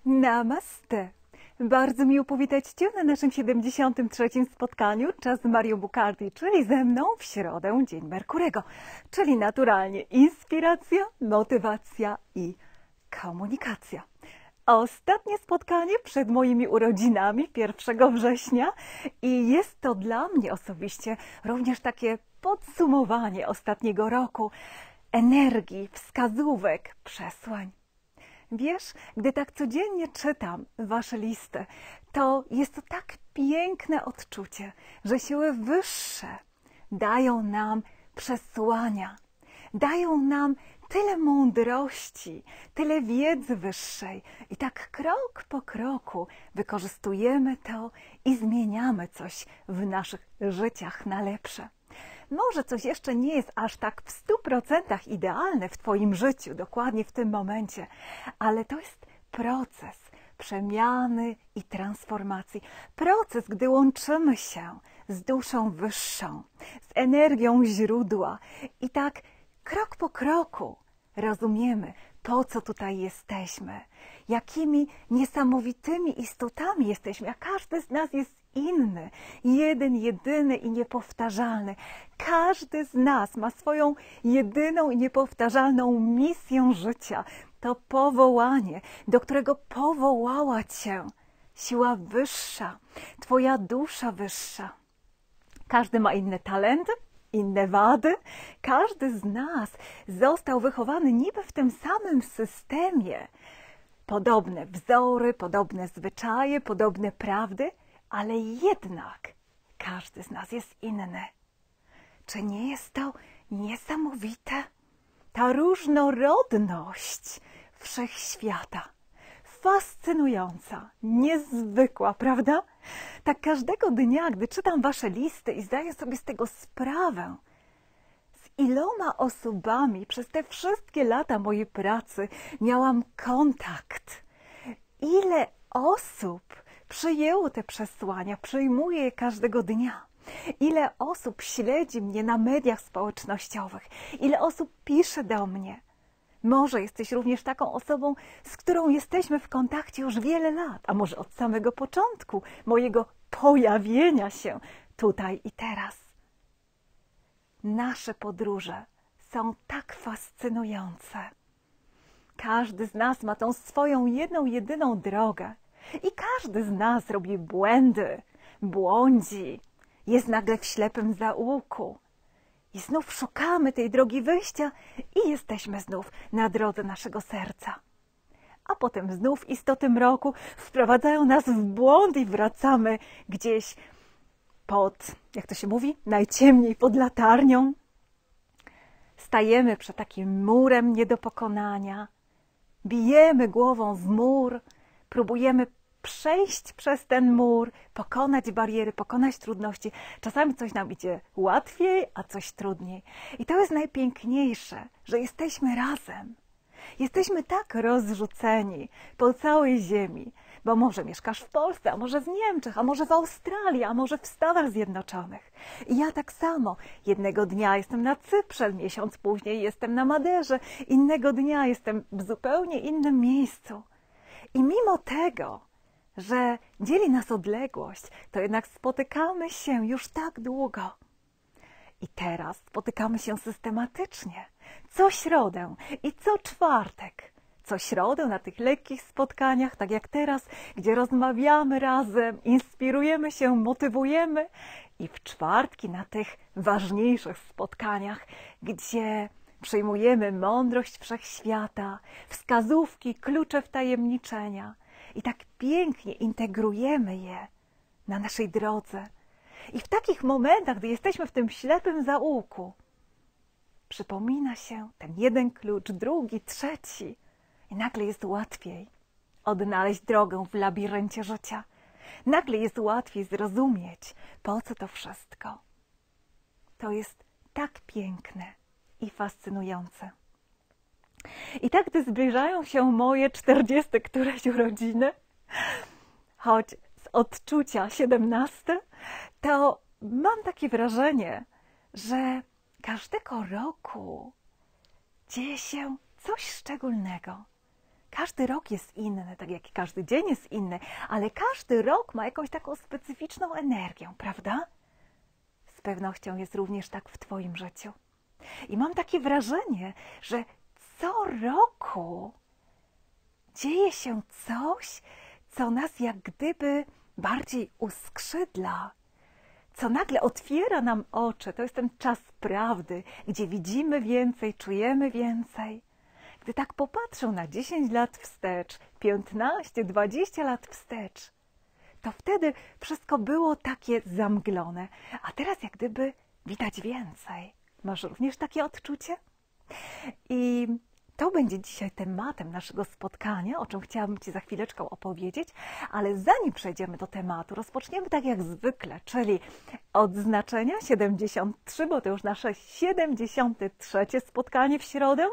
Namaste! Bardzo miło powitać Cię na naszym 73. spotkaniu Czas z Marią Bukardi, czyli ze mną w środę, Dzień Merkurego, czyli naturalnie inspiracja, motywacja i komunikacja. Ostatnie spotkanie przed moimi urodzinami 1 września i jest to dla mnie osobiście również takie podsumowanie ostatniego roku, energii, wskazówek, przesłań. Wiesz, gdy tak codziennie czytam Wasze listy, to jest to tak piękne odczucie, że siły wyższe dają nam przesłania, dają nam tyle mądrości, tyle wiedzy wyższej i tak krok po kroku wykorzystujemy to i zmieniamy coś w naszych życiach na lepsze. Może coś jeszcze nie jest aż tak w 100% idealne w Twoim życiu, dokładnie w tym momencie, ale to jest proces przemiany i transformacji. Proces, gdy łączymy się z duszą wyższą, z energią źródła i tak krok po kroku rozumiemy, po co tutaj jesteśmy, jakimi niesamowitymi istotami jesteśmy, a każdy z nas jest inny, jeden, jedyny i niepowtarzalny. Każdy z nas ma swoją jedyną i niepowtarzalną misję życia. To powołanie, do którego powołała Cię siła wyższa, Twoja dusza wyższa. Każdy ma inne talenty, inne wady. Każdy z nas został wychowany niby w tym samym systemie. Podobne wzory, podobne zwyczaje, podobne prawdy, ale jednak każdy z nas jest inny. Czy nie jest to niesamowite? Ta różnorodność wszechświata. Fascynująca, niezwykła, prawda? Tak każdego dnia, gdy czytam Wasze listy i zdaję sobie z tego sprawę, z iloma osobami przez te wszystkie lata mojej pracy miałam kontakt. Ile osób przyjęło te przesłania, przyjmuje je każdego dnia. Ile osób śledzi mnie na mediach społecznościowych, ile osób pisze do mnie. Może jesteś również taką osobą, z którą jesteśmy w kontakcie już wiele lat, a może od samego początku mojego pojawienia się tutaj i teraz. Nasze podróże są tak fascynujące. Każdy z nas ma tą swoją jedną, jedyną drogę. I każdy z nas robi błędy, błądzi, jest nagle w ślepym zaułku. I znów szukamy tej drogi wyjścia i jesteśmy znów na drodze naszego serca. A potem znów istoty mroku wprowadzają nas w błąd i wracamy gdzieś pod, jak to się mówi, najciemniej pod latarnią. Stajemy przed takim murem nie do pokonania, bijemy głową w mur, próbujemy przejść przez ten mur, pokonać bariery, pokonać trudności. Czasami coś nam idzie łatwiej, a coś trudniej. I to jest najpiękniejsze, że jesteśmy razem. Jesteśmy tak rozrzuceni po całej ziemi, bo może mieszkasz w Polsce, a może w Niemczech, a może w Australii, a może w Stanach Zjednoczonych. I ja tak samo. Jednego dnia jestem na Cyprze, miesiąc później jestem na Maderze, innego dnia jestem w zupełnie innym miejscu. I mimo tego, że dzieli nas odległość, to jednak spotykamy się już tak długo. I teraz spotykamy się systematycznie, co środę i co czwartek. Co środę na tych lekkich spotkaniach, tak jak teraz, gdzie rozmawiamy razem, inspirujemy się, motywujemy. I w czwartki na tych ważniejszych spotkaniach, gdzie przyjmujemy mądrość wszechświata, wskazówki, klucze wtajemniczenia. I tak pięknie integrujemy je na naszej drodze. I w takich momentach, gdy jesteśmy w tym ślepym zaułku, przypomina się ten jeden klucz, drugi, trzeci. I nagle jest łatwiej odnaleźć drogę w labiryncie życia. Nagle jest łatwiej zrozumieć, po co to wszystko. To jest tak piękne i fascynujące. I tak, gdy zbliżają się moje 40 któreś urodziny, choć z odczucia 17, to mam takie wrażenie, że każdego roku dzieje się coś szczególnego. Każdy rok jest inny, tak jak każdy dzień jest inny, ale każdy rok ma jakąś taką specyficzną energię, prawda? Z pewnością jest również tak w Twoim życiu. I mam takie wrażenie, że co roku dzieje się coś, co nas jak gdyby bardziej uskrzydla, co nagle otwiera nam oczy. To jest ten czas prawdy, gdzie widzimy więcej, czujemy więcej. Gdy tak popatrzę na 10 lat wstecz, 15, 20 lat wstecz, to wtedy wszystko było takie zamglone, a teraz jak gdyby widać więcej. Masz również takie odczucie? I to będzie dzisiaj tematem naszego spotkania, o czym chciałabym Ci za chwileczkę opowiedzieć, ale zanim przejdziemy do tematu, rozpoczniemy tak jak zwykle, czyli od znaczenia 73, bo to już nasze 73. spotkanie w środę,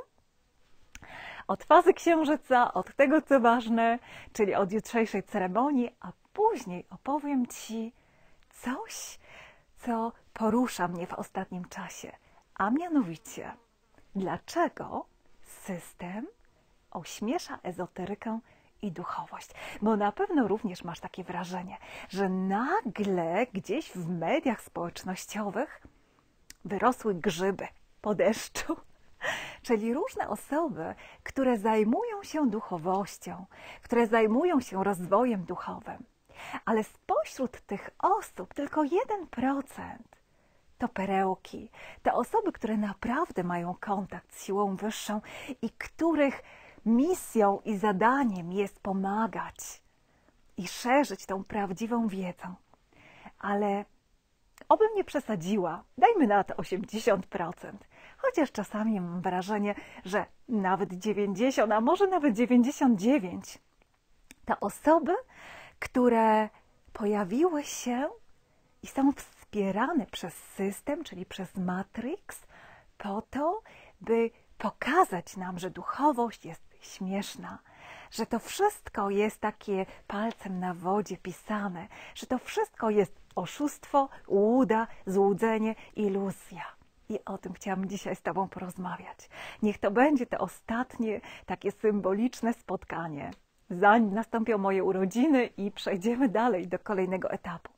od fazy księżyca, od tego co ważne, czyli od jutrzejszej ceremonii, a później opowiem Ci coś, co porusza mnie w ostatnim czasie, a mianowicie, dlaczego system ośmiesza ezoterykę i duchowość. Bo na pewno również masz takie wrażenie, że nagle gdzieś w mediach społecznościowych wyrosły grzyby po deszczu. Czyli różne osoby, które zajmują się duchowością, które zajmują się rozwojem duchowym. Ale spośród tych osób tylko 1% to perełki, to osoby, które naprawdę mają kontakt z siłą wyższą i których misją i zadaniem jest pomagać i szerzyć tą prawdziwą wiedzę. Ale obym nie przesadziła, dajmy na to 80%, chociaż czasami mam wrażenie, że nawet 90, a może nawet 99% to osoby, które pojawiły się i są wspierane przez system, czyli przez Matrix, po to, by pokazać nam, że duchowość jest śmieszna, że to wszystko jest takie palcem na wodzie pisane, że to wszystko jest oszustwo, łuda, złudzenie, iluzja. I o tym chciałam dzisiaj z Tobą porozmawiać. Niech to będzie to ostatnie takie symboliczne spotkanie, zanim nastąpią moje urodziny i przejdziemy dalej do kolejnego etapu.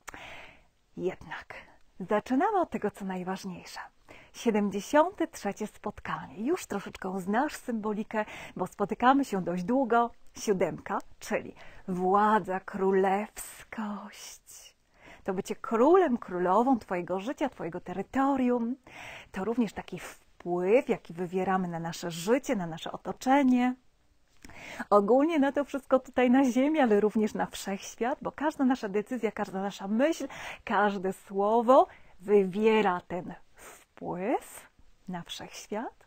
Jednak zaczynamy od tego, co najważniejsze. 73. spotkanie. Już troszeczkę znasz symbolikę, bo spotykamy się dość długo. 7, czyli władza, królewskość. To bycie królem, królową Twojego życia, Twojego terytorium. To również taki wpływ, jaki wywieramy na nasze życie, na nasze otoczenie. Ogólnie na to wszystko tutaj na ziemi, ale również na wszechświat, bo każda nasza decyzja, każda nasza myśl, każde słowo wywiera ten wpływ na wszechświat.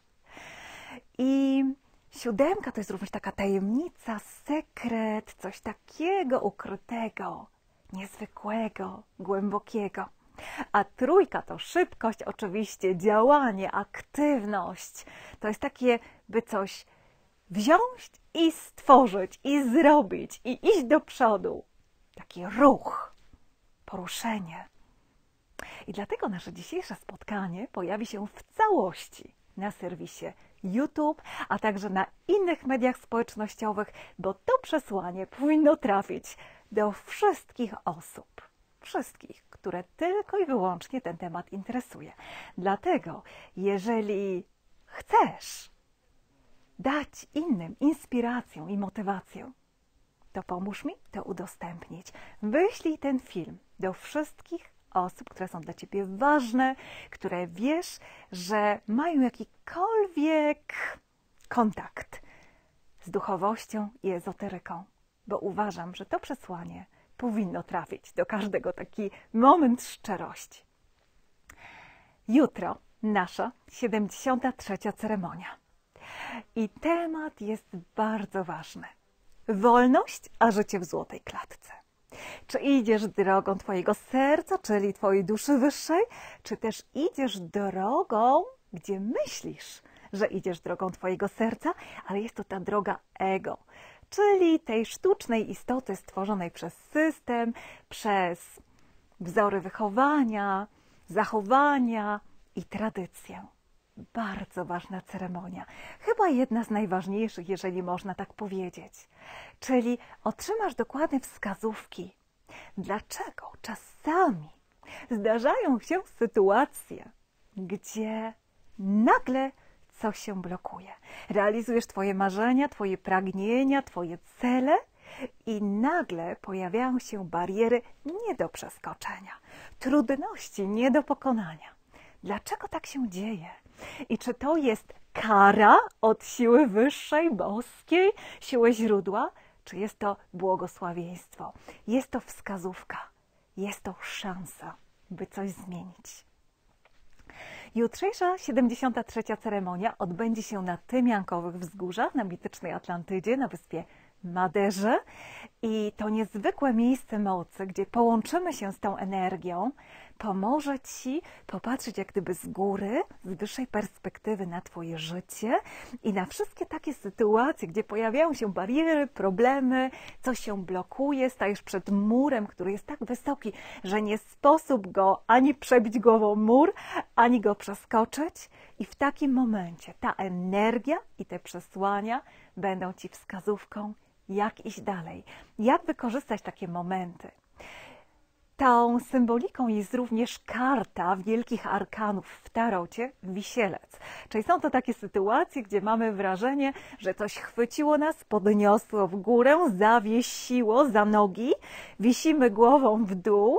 I 7 to jest również taka tajemnica, sekret, coś takiego ukrytego, niezwykłego, głębokiego. A 3 to szybkość, oczywiście działanie, aktywność. To jest takie, by coś wziąć i stworzyć, i zrobić, i iść do przodu. Taki ruch, poruszenie. I dlatego nasze dzisiejsze spotkanie pojawi się w całości na serwisie YouTube, a także na innych mediach społecznościowych, bo to przesłanie powinno trafić do wszystkich osób. Wszystkich, które tylko i wyłącznie ten temat interesuje. Dlatego, jeżeli chcesz dać innym inspirację i motywację, to pomóż mi to udostępnić. Wyślij ten film do wszystkich osób, które są dla Ciebie ważne, które wiesz, że mają jakikolwiek kontakt z duchowością i ezoteryką, bo uważam, że to przesłanie powinno trafić do każdego, taki moment szczerości. Jutro nasza 73. ceremonia. I temat jest bardzo ważny. Wolność, a życie w złotej klatce. Czy idziesz drogą Twojego serca, czyli Twojej duszy wyższej, czy też idziesz drogą, gdzie myślisz, że idziesz drogą Twojego serca, ale jest to ta droga ego, czyli tej sztucznej istoty stworzonej przez system, przez wzory wychowania, zachowania i tradycję. bardzo ważna ceremonia. Chyba jedna z najważniejszych, jeżeli można tak powiedzieć. Czyli otrzymasz dokładne wskazówki, dlaczego czasami zdarzają się sytuacje, gdzie nagle coś się blokuje. Realizujesz Twoje marzenia, Twoje pragnienia, Twoje cele i nagle pojawiają się bariery nie do przeskoczenia, trudności nie do pokonania. Dlaczego tak się dzieje? I czy to jest kara od siły wyższej, boskiej, siły źródła, czy jest to błogosławieństwo? Jest to wskazówka, jest to szansa, by coś zmienić. Jutrzejsza 73. ceremonia odbędzie się na Tymiankowych Wzgórzach, na mitycznej Atlantydzie, na wyspie Maderze. I to niezwykłe miejsce mocy, gdzie połączymy się z tą energią, pomoże Ci popatrzeć jak gdyby z góry, z wyższej perspektywy na Twoje życie i na wszystkie takie sytuacje, gdzie pojawiają się bariery, problemy, coś się blokuje, stajesz przed murem, który jest tak wysoki, że nie sposób go ani przebić głową mur, ani go przeskoczyć. I w takim momencie ta energia i te przesłania będą Ci wskazówką, jak iść dalej, jak wykorzystać takie momenty. Tą symboliką jest również karta wielkich arkanów w tarocie, Wisielec. Czyli są to takie sytuacje, gdzie mamy wrażenie, że coś chwyciło nas, podniosło w górę, zawiesiło za nogi, wisimy głową w dół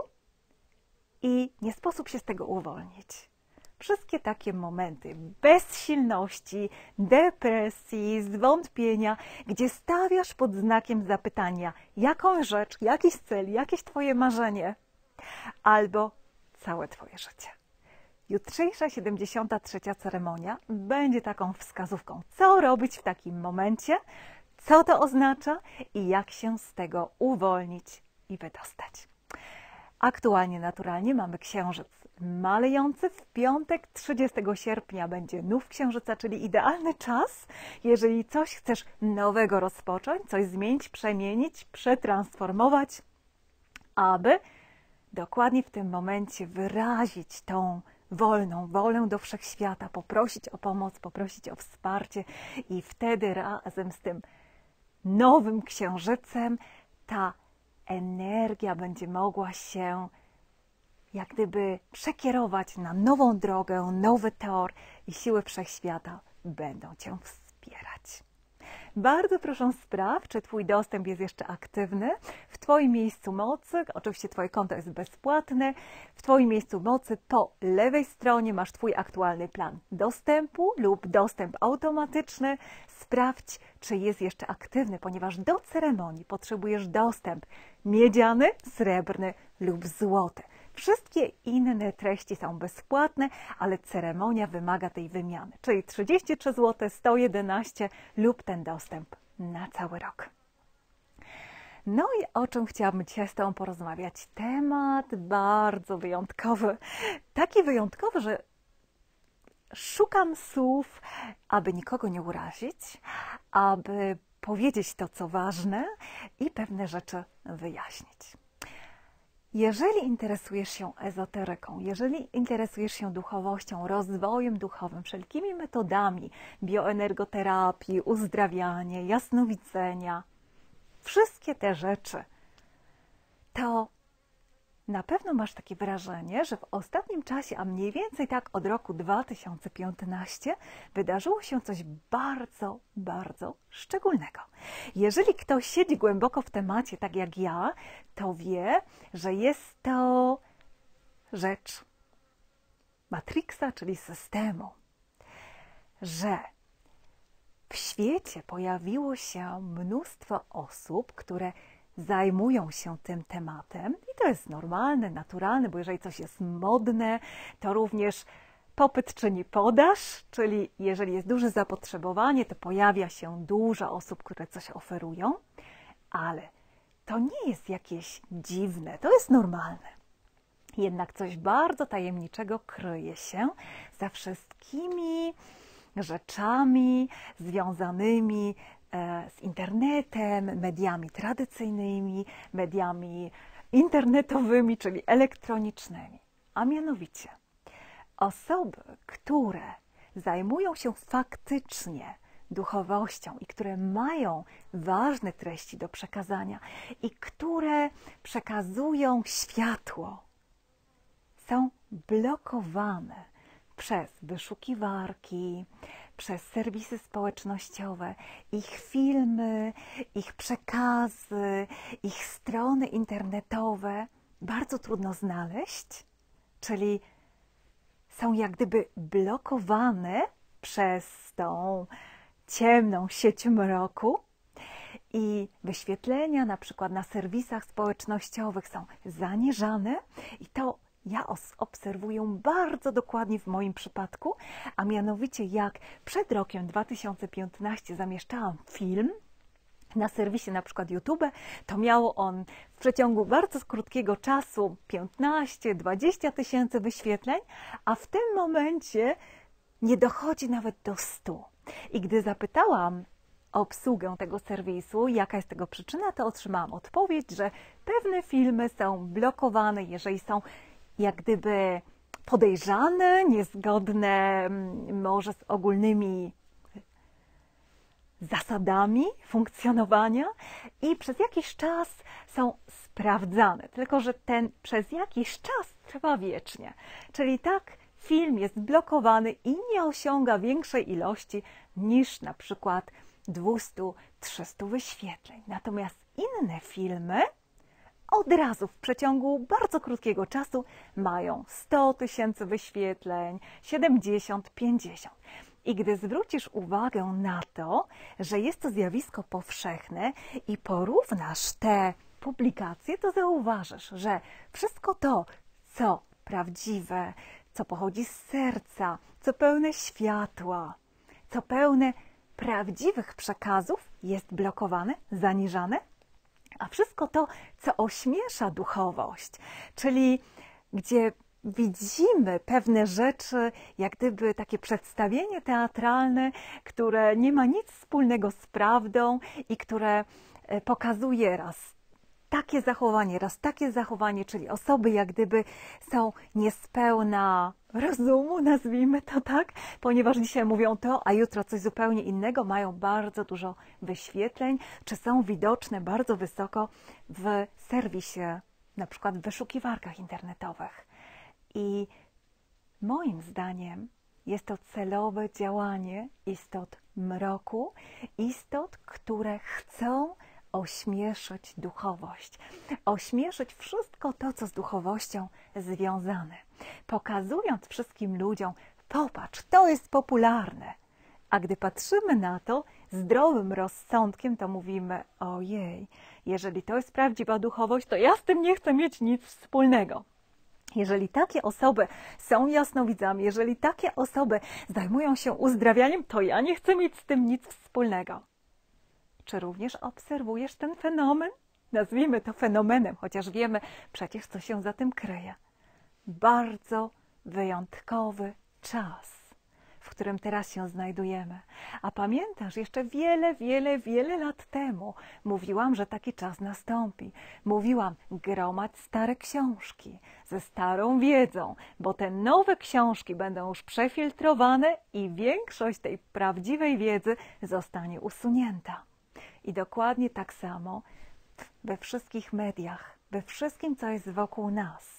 i nie sposób się z tego uwolnić. Wszystkie takie momenty bezsilności, depresji, zwątpienia, gdzie stawiasz pod znakiem zapytania jakąś rzecz, jakiś cel, jakieś Twoje marzenie albo całe Twoje życie. Jutrzejsza 73. ceremonia będzie taką wskazówką, co robić w takim momencie, co to oznacza i jak się z tego uwolnić i wydostać. Aktualnie naturalnie mamy księżyc malejący. W piątek 30 sierpnia będzie nów księżyca, czyli idealny czas, jeżeli coś chcesz nowego rozpocząć, coś zmienić, przemienić, przetransformować, aby dokładnie w tym momencie wyrazić tą wolę do wszechświata, poprosić o pomoc, poprosić o wsparcie i wtedy razem z tym nowym księżycem ta energia będzie mogła się jak gdyby przekierować na nową drogę, nowy tor i siły wszechświata będą Cię wspierać. Bardzo proszę sprawdź, czy Twój dostęp jest jeszcze aktywny. W Twoim miejscu mocy, oczywiście Twoje konto jest bezpłatne, w Twoim miejscu mocy po lewej stronie masz Twój aktualny plan dostępu lub dostęp automatyczny. Sprawdź, czy jest jeszcze aktywny, ponieważ do ceremonii potrzebujesz dostęp miedziany, srebrny lub złoty. Wszystkie inne treści są bezpłatne, ale ceremonia wymaga tej wymiany, czyli 33 zł, 111 lub ten dostęp na cały rok. No i o czym chciałabym dzisiaj z Tobą porozmawiać? Temat bardzo wyjątkowy. Taki wyjątkowy, że szukam słów, aby nikogo nie urazić, aby powiedzieć to, co ważne i pewne rzeczy wyjaśnić. Jeżeli interesujesz się ezoteryką, jeżeli interesujesz się duchowością, rozwojem duchowym, wszelkimi metodami bioenergoterapii, uzdrawiania, jasnowidzenia, wszystkie te rzeczy, to na pewno masz takie wrażenie, że w ostatnim czasie, a mniej więcej tak od roku 2015, wydarzyło się coś bardzo, bardzo szczególnego. Jeżeli ktoś siedzi głęboko w temacie, tak jak ja, to wie, że jest to rzecz Matrixa, czyli systemu, że w świecie pojawiło się mnóstwo osób, które zajmują się tym tematem i to jest normalne, naturalne, bo jeżeli coś jest modne, to również popyt czyni podaż, czyli jeżeli jest duże zapotrzebowanie, to pojawia się dużo osób, które coś oferują, ale to nie jest jakieś dziwne, to jest normalne. Jednak coś bardzo tajemniczego kryje się za wszystkimi rzeczami związanymi z internetem, mediami tradycyjnymi, mediami internetowymi, czyli elektronicznymi. A mianowicie osoby, które zajmują się faktycznie duchowością i które mają ważne treści do przekazania i które przekazują światło, są blokowane przez wyszukiwarki, przez serwisy społecznościowe, ich filmy, ich przekazy, ich strony internetowe bardzo trudno znaleźć, czyli są jak gdyby blokowane przez tą ciemną sieć mroku i wyświetlenia na przykład na serwisach społecznościowych są zaniżane i to ja obserwuję bardzo dokładnie w moim przypadku, a mianowicie jak przed rokiem 2015 zamieszczałam film na serwisie na przykład YouTube, to miało on w przeciągu bardzo krótkiego czasu 15-20 tysięcy wyświetleń, a w tym momencie nie dochodzi nawet do 100. I gdy zapytałam obsługę tego serwisu, jaka jest tego przyczyna, to otrzymałam odpowiedź, że pewne filmy są blokowane, jeżeli są jak gdyby podejrzane, niezgodne może z ogólnymi zasadami funkcjonowania i przez jakiś czas są sprawdzane. Tylko że ten przez jakiś czas trwa wiecznie. Czyli tak film jest blokowany i nie osiąga większej ilości niż na przykład 200-300 wyświetleń. Natomiast inne filmy od razu w przeciągu bardzo krótkiego czasu mają 100 tysięcy wyświetleń, 70, 50. I gdy zwrócisz uwagę na to, że jest to zjawisko powszechne i porównasz te publikacje, to zauważysz, że wszystko to, co prawdziwe, co pochodzi z serca, co pełne światła, co pełne prawdziwych przekazów, jest blokowane, zaniżane, a wszystko to, co ośmiesza duchowość, czyli gdzie widzimy pewne rzeczy, jak gdyby takie przedstawienie teatralne, które nie ma nic wspólnego z prawdą i które pokazuje raz takie zachowanie, czyli osoby jak gdyby są niespełna rozumu, nazwijmy to tak, ponieważ dzisiaj mówią to, a jutro coś zupełnie innego, mają bardzo dużo wyświetleń, czy są widoczne bardzo wysoko w serwisie, na przykład w wyszukiwarkach internetowych. I moim zdaniem jest to celowe działanie istot mroku, istot, które chcą ośmieszyć duchowość, ośmieszyć wszystko to, co z duchowością związane, pokazując wszystkim ludziom, popatrz, to jest popularne. A gdy patrzymy na to zdrowym rozsądkiem, to mówimy, ojej, jeżeli to jest prawdziwa duchowość, to ja z tym nie chcę mieć nic wspólnego. Jeżeli takie osoby są jasnowidzami, jeżeli takie osoby zajmują się uzdrawianiem, to ja nie chcę mieć z tym nic wspólnego. Czy również obserwujesz ten fenomen? Nazwijmy to fenomenem, chociaż wiemy przecież, co się za tym kryje. Bardzo wyjątkowy czas, w którym teraz się znajdujemy. A pamiętasz, jeszcze wiele lat temu mówiłam, że taki czas nastąpi. Mówiłam, gromadź stare książki ze starą wiedzą, bo te nowe książki będą już przefiltrowane i większość tej prawdziwej wiedzy zostanie usunięta. I dokładnie tak samo we wszystkich mediach, we wszystkim, co jest wokół nas.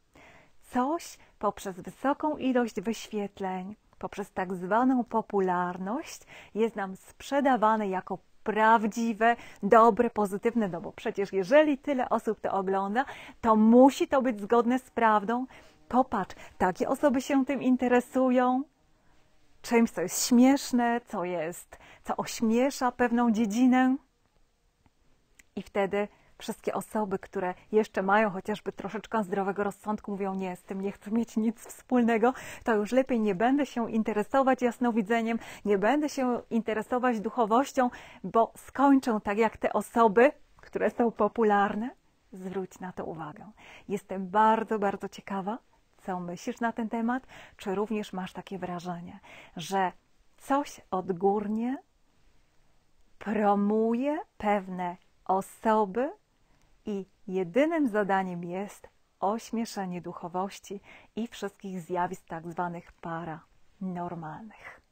Coś poprzez wysoką ilość wyświetleń, poprzez tak zwaną popularność jest nam sprzedawane jako prawdziwe, dobre, pozytywne, no bo przecież jeżeli tyle osób to ogląda, to musi to być zgodne z prawdą. Popatrz, takie osoby się tym interesują, czymś, co jest śmieszne, co ośmiesza pewną dziedzinę. I wtedy wszystkie osoby, które jeszcze mają chociażby troszeczkę zdrowego rozsądku, mówią, nie, z tym nie chcę mieć nic wspólnego, to już lepiej nie będę się interesować jasnowidzeniem, nie będę się interesować duchowością, bo skończą tak jak te osoby, które są popularne. Zwróć na to uwagę. Jestem bardzo ciekawa, co myślisz na ten temat, czy również masz takie wrażenie, że coś odgórnie promuje pewne osoby i jedynym zadaniem jest ośmieszenie duchowości i wszystkich zjawisk tak zwanych para. normalnych.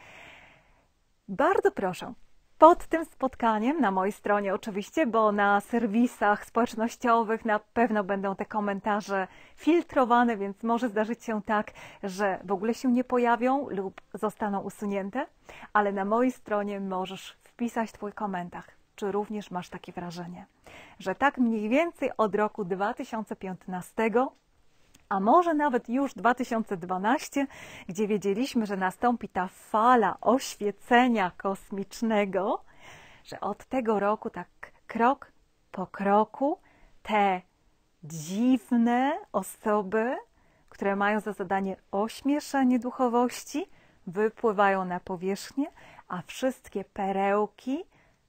Bardzo proszę, pod tym spotkaniem, na mojej stronie oczywiście, bo na serwisach społecznościowych na pewno będą te komentarze filtrowane, więc może zdarzyć się tak, że w ogóle się nie pojawią lub zostaną usunięte, ale na mojej stronie możesz wpisać Twój komentarz. Czy również masz takie wrażenie, że tak mniej więcej od roku 2015, a może nawet już 2012, gdzie wiedzieliśmy, że nastąpi ta fala oświecenia kosmicznego, że od tego roku tak krok po kroku te dziwne osoby, które mają za zadanie ośmieszenie duchowości, wypływają na powierzchnię, a wszystkie perełki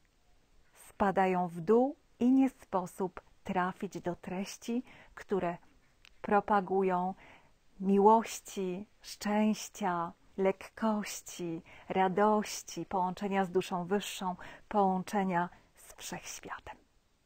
spadają w dół i nie sposób trafić do treści, które propagują miłości, szczęścia, lekkości, radości, połączenia z duszą wyższą, połączenia z wszechświatem.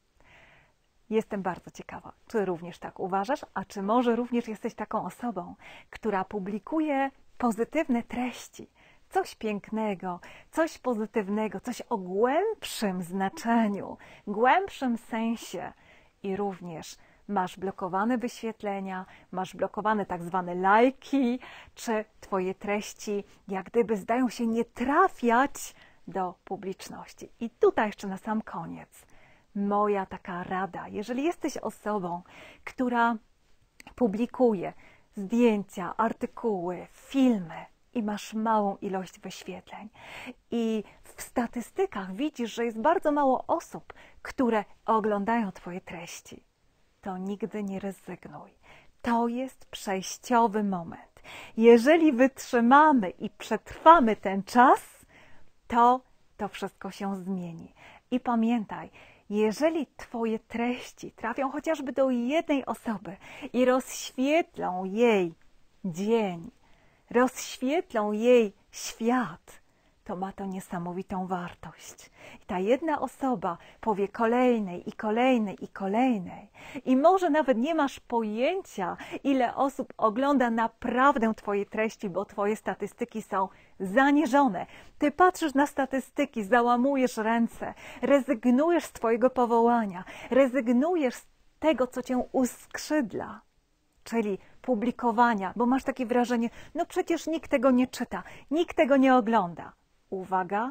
Jestem bardzo ciekawa, czy również tak uważasz, a czy może również jesteś taką osobą, która publikuje pozytywne treści, coś pięknego, coś pozytywnego, coś o głębszym znaczeniu, głębszym sensie i również masz blokowane wyświetlenia, masz blokowane tak zwane lajki, czy Twoje treści jak gdyby zdają się nie trafiać do publiczności. I tutaj jeszcze na sam koniec moja taka rada, jeżeli jesteś osobą, która publikuje zdjęcia, artykuły, filmy i masz małą ilość wyświetleń i w statystykach widzisz, że jest bardzo mało osób, które oglądają Twoje treści, to nigdy nie rezygnuj. To jest przejściowy moment. Jeżeli wytrzymamy i przetrwamy ten czas, to wszystko się zmieni. I pamiętaj, jeżeli Twoje treści trafią chociażby do jednej osoby i rozświetlą jej dzień, rozświetlą jej świat, to ma to niesamowitą wartość. I ta jedna osoba powie kolejnej i kolejnej i kolejnej. I może nawet nie masz pojęcia, ile osób ogląda naprawdę Twoje treści, bo Twoje statystyki są zaniżone. Ty patrzysz na statystyki, załamujesz ręce, rezygnujesz z Twojego powołania, rezygnujesz z tego, co Cię uskrzydla, czyli publikowania, bo masz takie wrażenie, no przecież nikt tego nie czyta, nikt tego nie ogląda. Uwaga,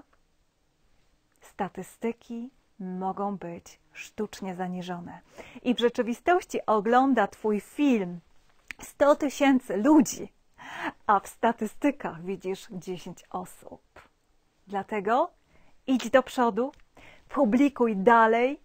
statystyki mogą być sztucznie zaniżone. I w rzeczywistości ogląda Twój film 100 000 ludzi, a w statystykach widzisz 10 osób. Dlatego idź do przodu, publikuj dalej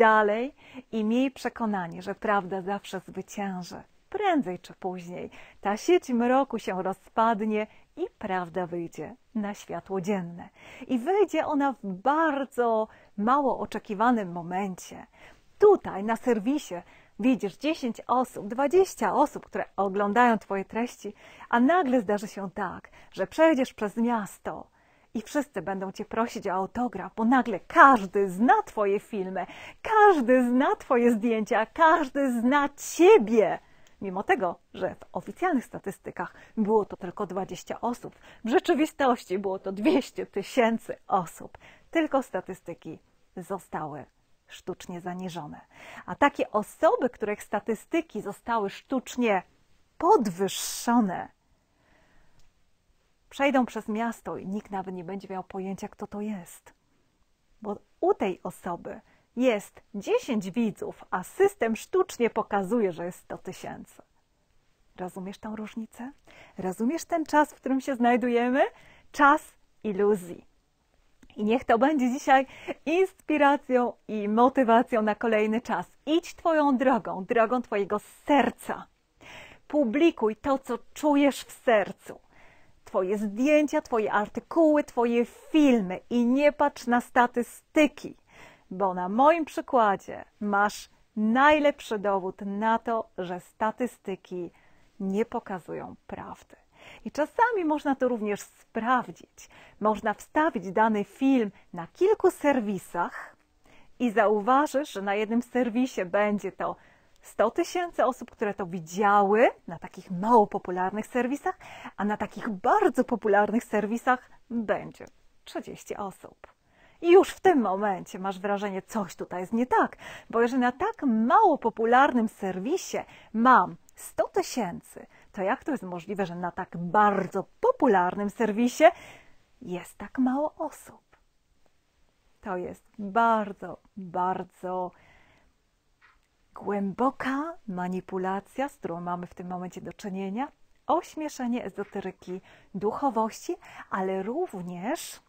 i miej przekonanie, że prawda zawsze zwycięży. Prędzej czy później ta sieć mroku się rozpadnie i prawda wyjdzie na światło dzienne. I wyjdzie ona w bardzo mało oczekiwanym momencie. Tutaj na serwisie widzisz 10 osób, 20 osób, które oglądają Twoje treści, a nagle zdarzy się tak, że przejdziesz przez miasto i wszyscy będą Cię prosić o autograf, bo nagle każdy zna Twoje filmy, każdy zna Twoje zdjęcia, każdy zna Ciebie. Mimo tego, że w oficjalnych statystykach było to tylko 20 osób, w rzeczywistości było to 200 000 osób. Tylko statystyki zostały sztucznie zaniżone. A takie osoby, których statystyki zostały sztucznie podwyższone, przejdą przez miasto i nikt nawet nie będzie miał pojęcia, kto to jest. Bo u tej osoby jest 10 widzów, a system sztucznie pokazuje, że jest 100 000. Rozumiesz tę różnicę? Rozumiesz ten czas, w którym się znajdujemy? Czas iluzji. I niech to będzie dzisiaj inspiracją i motywacją na kolejny czas. Idź Twoją drogą, drogą Twojego serca. Publikuj to, co czujesz w sercu. Twoje zdjęcia, Twoje artykuły, Twoje filmy i nie patrz na statystyki, bo na moim przykładzie masz najlepszy dowód na to, że statystyki nie pokazują prawdy. I czasami można to również sprawdzić. Można wstawić dany film na kilku serwisach i zauważysz, że na jednym serwisie będzie to 100 000 osób, które to widziały na takich mało popularnych serwisach, a na takich bardzo popularnych serwisach będzie 30 osób. I już w tym momencie masz wrażenie, coś tutaj jest nie tak, bo jeżeli na tak mało popularnym serwisie mam 100 000, to jak to jest możliwe, że na tak bardzo popularnym serwisie jest tak mało osób? To jest bardzo, bardzo głęboka manipulacja, z którą mamy w tym momencie do czynienia, ośmieszenie ezoteryki, duchowości, ale również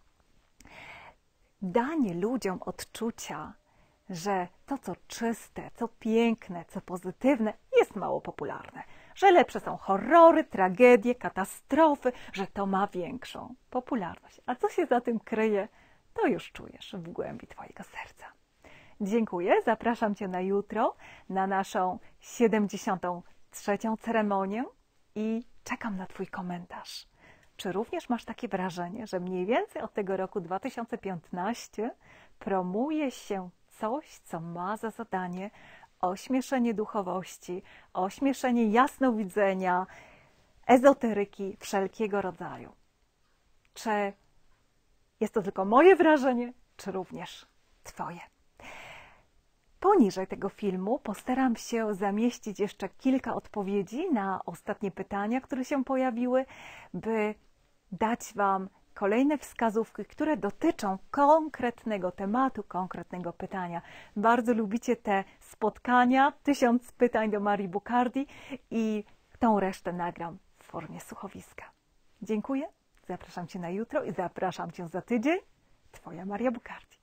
danie ludziom odczucia, że to, co czyste, co piękne, co pozytywne, jest mało popularne. Że lepsze są horrory, tragedie, katastrofy, że to ma większą popularność. A co się za tym kryje, to już czujesz w głębi Twojego serca. Dziękuję, zapraszam Cię na jutro, na naszą 73. ceremonię i czekam na Twój komentarz. Czy również masz takie wrażenie, że mniej więcej od tego roku 2015 promuje się coś, co ma za zadanie ośmieszenie duchowości, ośmieszenie jasnowidzenia, ezoteryki wszelkiego rodzaju? Czy jest to tylko moje wrażenie, czy również Twoje? Poniżej tego filmu postaram się zamieścić jeszcze kilka odpowiedzi na ostatnie pytania, które się pojawiły, by dać Wam kolejne wskazówki, które dotyczą konkretnego tematu, konkretnego pytania. Bardzo lubicie te spotkania, 1000 pytań do Marii Bucardi i tą resztę nagram w formie słuchowiska. Dziękuję, zapraszam Cię na jutro i zapraszam Cię za tydzień. Twoja Maria Bucardi.